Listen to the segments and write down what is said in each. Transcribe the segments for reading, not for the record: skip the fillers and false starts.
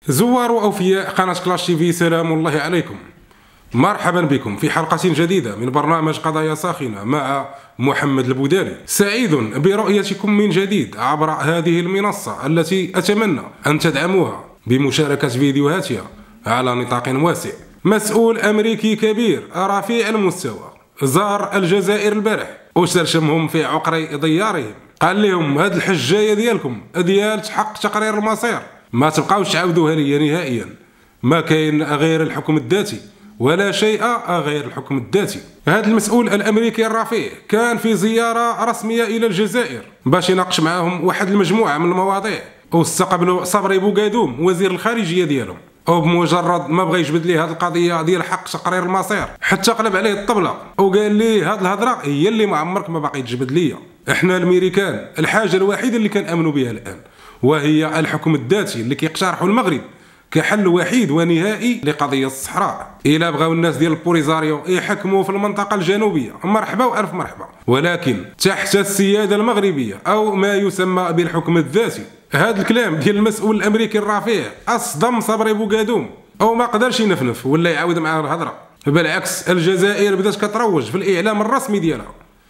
زوار وأوفياء قناة كلاش تي في، سلام الله عليكم. مرحبا بكم في حلقة جديدة من برنامج قضايا ساخنة مع محمد البوداري. سعيد برؤيتكم من جديد عبر هذه المنصة التي أتمنى أن تدعموها بمشاركة فيديوهاتها على نطاق واسع. مسؤول أمريكي كبير رفيع المستوى زار الجزائر البارح واسترشمهم في عقر ديارهم، قال لهم هاد الحجاية ديالكم ديال حق تقرير المصير ما تبقاوش تعاودوها لي نهائيا، ما كاين غير الحكم الذاتي ولا شيء غير الحكم الذاتي. هذا المسؤول الامريكي الرفيع كان في زياره رسميه الى الجزائر باش يناقش معاهم واحد المجموعه من المواضيع، واستقبلوا صبري بوغادوم وزير الخارجيه ديالهم، وبمجرد ما بغى يجبد ليه هذه القضيه ديال حق تقرير المصير حتى قلب عليه الطبله وقال ليه هذه الهضره هي اللي ما عمرك ما باقي تجبد ليا. احنا الامريكان الحاجه الوحيده اللي كنامنوا بها الان وهي الحكم الذاتي اللي كيقترحوا المغرب كحل وحيد ونهائي لقضيه الصحراء. الا بغاو الناس ديال البوليزاريو يحكموا في المنطقه الجنوبيه مرحبا والف مرحبا، ولكن تحت السياده المغربيه او ما يسمى بالحكم الذاتي. هذا الكلام ديال المسؤول الامريكي الرفيع اصدم صبري بوغادوم او ما قدرش ينفنف ولا يعاود معاه الهضره، بالعكس الجزائر بدات كتروج في الاعلام الرسمي ديالها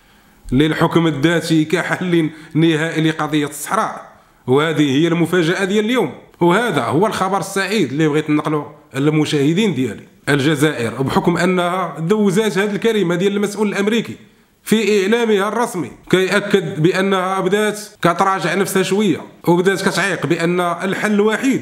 للحكم الذاتي كحل نهائي لقضيه الصحراء، وهذه هي المفاجاه ديال اليوم، وهذا هو الخبر السعيد اللي بغيت ننقله للمشاهدين ديالي. الجزائر بحكم انها دوزات هذه الكلمه ديال المسؤول الامريكي في اعلامها الرسمي كيأكد بانها بدات كتراجع نفسها شويه وبدات كتعيق بان الحل الوحيد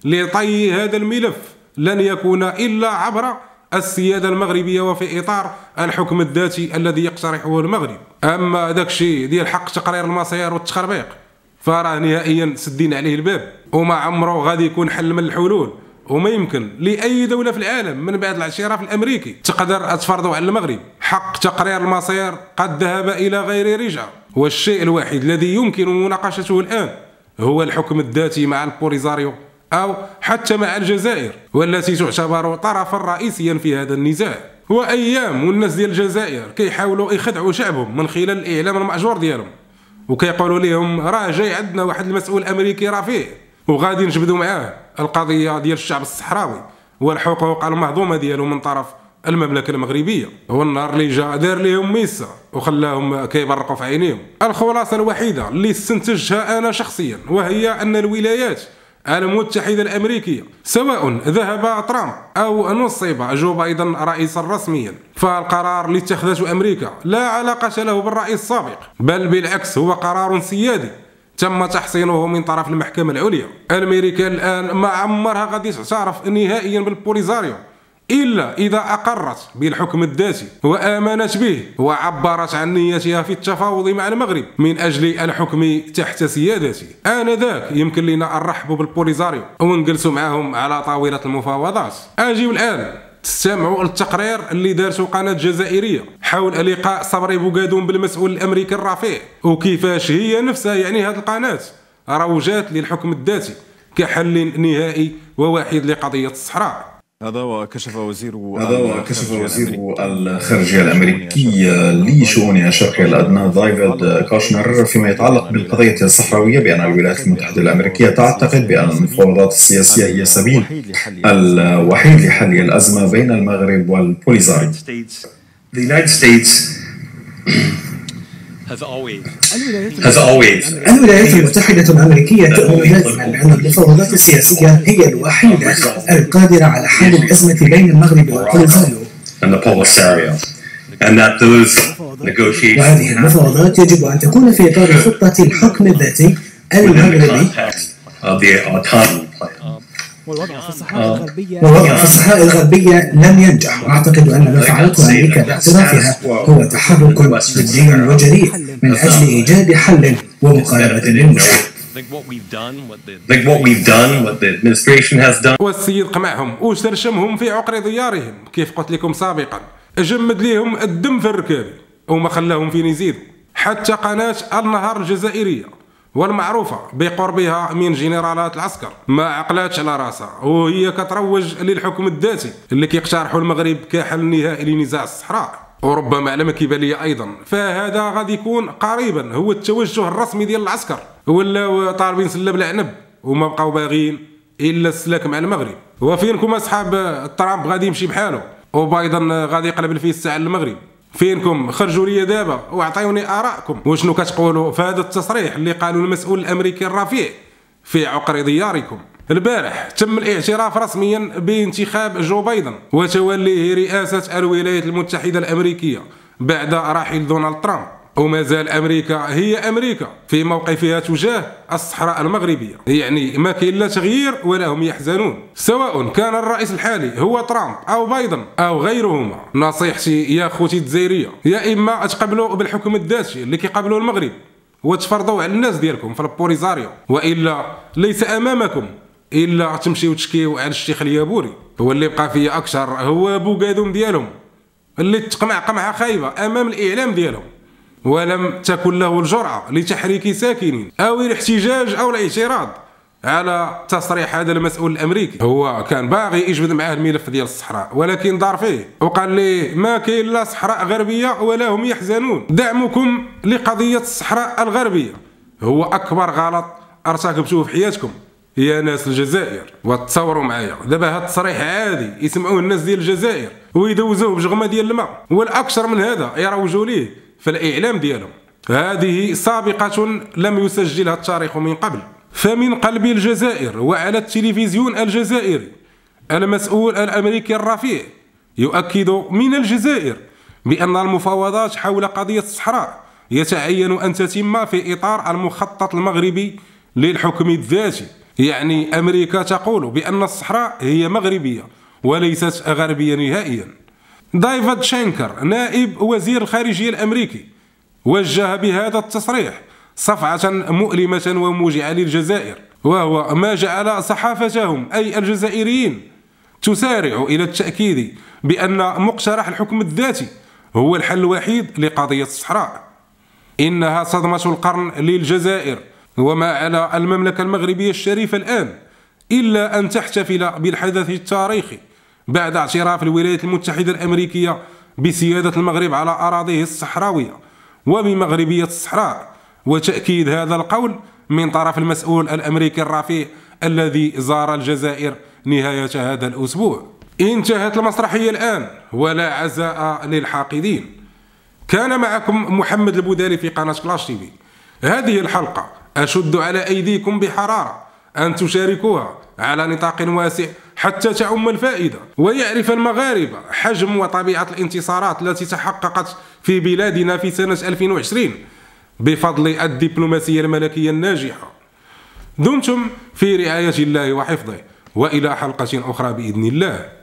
لطي هذا الملف لن يكون الا عبر السياده المغربيه وفي اطار الحكم الذاتي الذي يقترحه المغرب. اما داك الشيء ديال حق تقرير المصير والتخربيق فراه نهائيا سدين عليه الباب وما عمره غادي يكون حل من الحلول، وما يمكن لاي دوله في العالم من بعد الاعتراف الامريكي تقدر تفرضوا على المغرب حق تقرير المصير قد ذهب الى غير رجعه. والشيء الوحيد الذي يمكن مناقشته الان هو الحكم الذاتي مع البوليزاريو او حتى مع الجزائر والتي تعتبر طرفا رئيسيا في هذا النزاع. وايام والناس ديال الجزائر كيحاولوا يخدعوا شعبهم من خلال الاعلام المأجور ديالهم وكيقولوا لهم راه جاي عندنا واحد المسؤول امريكي رفيع وغادي نجبدوا معاه القضيه ديال الشعب الصحراوي والحقوق المهضومه ديالو من طرف المملكه المغربيه. هو النهار اللي جا دار لهم ميسا وخلاهم كيبرقوا في عينيهم. الخلاصه الوحيده اللي استنتجها انا شخصيا وهي ان الولايات المتحده الامريكيه سواء ذهب ترامب او نصب جو بايدن رئيسا رسميا فالقرار اللي اتخذته امريكا لا علاقه له بالرئيس السابق، بل بالعكس هو قرار سيادي تم تحصينه من طرف المحكمه العليا. امريكا الان ما عمرها غادي تعترف نهائيا بالبوليزاريو الا اذا اقرت بالحكم الذاتي وامنت به وعبرت عن نيتها في التفاوض مع المغرب من اجل الحكم تحت سيادته. انذاك يمكن لنا نرحبوا بالبوليزاريو ونجلسوا معهم على طاوله المفاوضات. اجيو الان تستمعوا التقرير اللي دارته قناه جزائريه حول لقاء صبري بوغادوم بالمسؤول الامريكي الرفيع وكيفاش هي نفسها يعني هذه القناه روجات للحكم الذاتي كحل نهائي ووحيد لقضيه الصحراء. هذا وكشف وزير الخارجية الأمريكي لشؤون الشرق الأدنى ديفيد كوشنر فيما يتعلق بالقضية الصحراوية بأن الولايات المتحدة الأمريكية تعتقد بأن المفاوضات السياسية هي السبيل الوحيد لحل الأزمة بين المغرب والبوليزاريو. الولايات المتحدة الأمريكية تؤمن دائما بأن المفاوضات السياسية هي الوحيدة القادرة على حل الأزمة بين المغرب والبوليزاريو، وهذه المفاوضات يجب أن تكون في إطار خطة الحكم الذاتي المغربي. والوضع في الصحراء الغربية لم ينجح، وأعتقد أن ما فعلته أمريكا باعترافها هو تحرك جدي وجريء من أجل إيجاد حل ومقاربة للمشكلة. والسيد قمعهم وشرشمهم في عقر ديارهم كيف قلت لكم سابقا، جمد ليهم الدم في الركاب وما خلاهم فين يزيدوا. حتى قناة النهار الجزائرية والمعروفة بقربها من جنرالات العسكر ما عقلاتش على راسها وهي كتروج للحكم الذاتي اللي كيقترحوا المغرب كحل نهائي لنزاع الصحراء. وربما على ما كيبان لي ايضا فهذا غادي يكون قريبا هو التوجه الرسمي ديال العسكر، ولاو طالبين سله بالعنب وما بقاو باغيين الا السلاك مع المغرب. وفينكم اصحاب ترامب غادي يمشي بحاله وبايدن غادي يقلب الفيس على المغرب؟ فينكم؟ خرجوا لي دابا واعطيوني ارائكم. وشنو كتقولوا في هذا التصريح اللي قالوا المسؤول الامريكي الرفيع في عقر دياركم؟ البارح تم الاعتراف رسميا بانتخاب جو بايدن وتوليه رئاسة الولايات المتحدة الأمريكية بعد رحيل دونالد ترامب. وما زال أمريكا هي أمريكا في موقفها تجاه الصحراء المغربية، يعني ما كاين لا تغيير ولا هم يحزنون، سواء كان الرئيس الحالي هو ترامب أو بايدن أو غيرهما. نصيحتي يا خوتي الجزائرية، يا إما تقبلوا بالحكم الذاتي اللي كيقبلوا المغرب وتفرضوا على الناس ديالكم في البوليزاريو، وإلا ليس أمامكم إلا تمشيو تشكيو على الشيخ اليابوري. هو اللي بقى فيا أكثر هو بوغادون ديالهم اللي تقمع قمعة خايبة أمام الإعلام ديالهم، ولم تكن له الجرأة لتحريك ساكنين أو الاحتجاج أو الاعتراض على تصريح هذا المسؤول الأمريكي. هو كان باغي يجبد معاه الملف ديال الصحراء ولكن دار فيه وقال لي ما كاين لا صحراء غربية ولا هم يحزنون. دعمكم لقضية الصحراء الغربية هو أكبر غلط ارتكبتوه في حياتكم يا ناس الجزائر. وتصوروا معايا دابا هاد التصريح عادي يسمعوه الناس ديال الجزائر ويدوزوه بجغمه ديال الماء، والاكثر من هذا يروجوا ليه في الاعلام ديالهم. هذه سابقه لم يسجلها التاريخ من قبل. فمن قلب الجزائر وعلى التلفزيون الجزائري المسؤول الامريكي الرفيع يؤكد من الجزائر بان المفاوضات حول قضيه الصحراء يتعين ان تتم في اطار المخطط المغربي للحكم الذاتي. يعني أمريكا تقول بأن الصحراء هي مغربية وليست غربية نهائيا. ديفيد شينكر نائب وزير الخارجية الأمريكي وجه بهذا التصريح صفعة مؤلمة وموجعة للجزائر، وهو ما جعل صحافتهم أي الجزائريين تسارع إلى التأكيد بأن مقترح الحكم الذاتي هو الحل الوحيد لقضية الصحراء. إنها صدمة القرن للجزائر، وما على المملكة المغربية الشريفة الآن إلا أن تحتفل بالحدث التاريخي بعد اعتراف الولايات المتحدة الأمريكية بسيادة المغرب على أراضيه الصحراوية وبمغربية الصحراء، وتأكيد هذا القول من طرف المسؤول الأمريكي الرفيع الذي زار الجزائر نهاية هذا الأسبوع. انتهت المسرحية الآن ولا عزاء للحاقدين. كان معكم محمد البودالي في قناة كلاش تي في. هذه الحلقة أشد على أيديكم بحرارة أن تشاركوها على نطاق واسع حتى تعم الفائدة ويعرف المغاربة حجم وطبيعة الانتصارات التي تحققت في بلادنا في سنة 2020 بفضل الدبلوماسية الملكية الناجحة. دمتم في رعاية الله وحفظه، وإلى حلقة أخرى بإذن الله.